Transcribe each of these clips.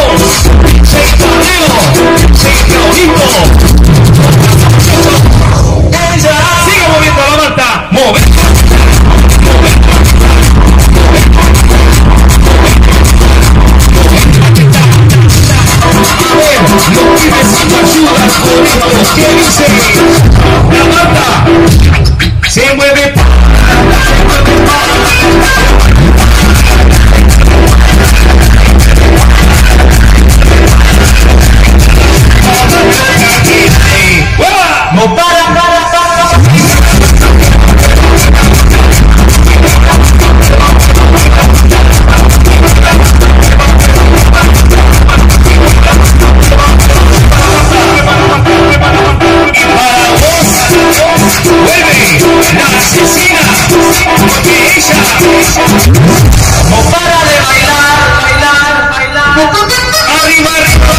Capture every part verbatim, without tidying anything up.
Se mueve. No para, para, para. No para de bailar, bailar, bailar. Arriba, arriba.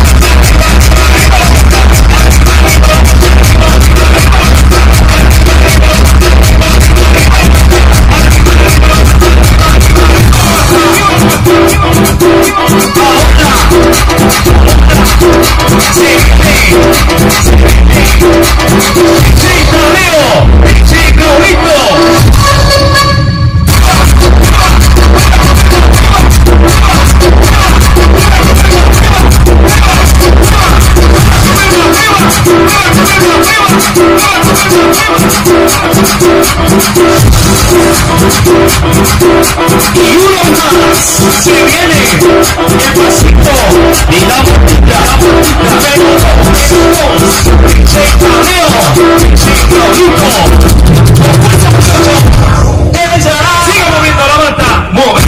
Y uno más se viene el pasito y la bolita, la menos, se cameo, se clavito. Sigue moviendo la manta, mueve.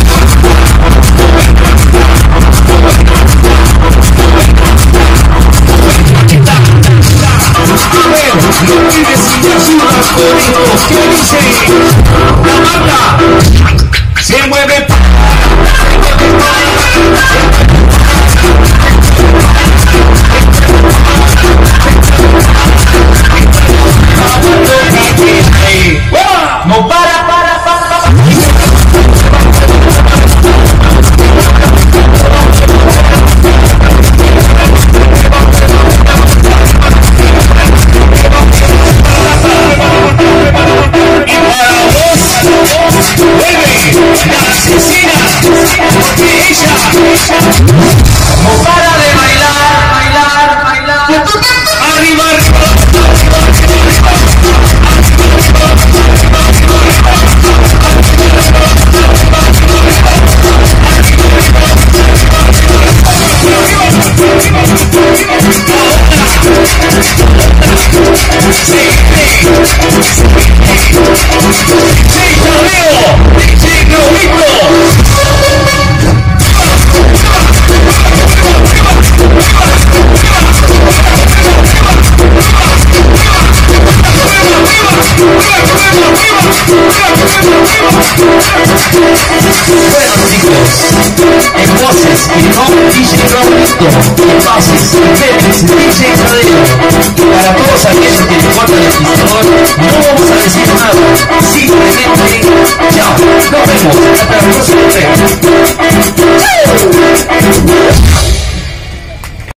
A ver, no pides sin ayuda con esto que dice la manta. Se mueve. No para, para, para, para. Y para vos, vuelve la asesina, porque ella no para de bailar, bailar, bailar. Arriba, arriba. Bueno chicos, en voces y no D J Raulito, en bases, Félix, D J Cadero. Para todos aquellos que les cortan el pistolón, no vamos a decir nada, simplemente chao, nos vemos hasta el próximo video.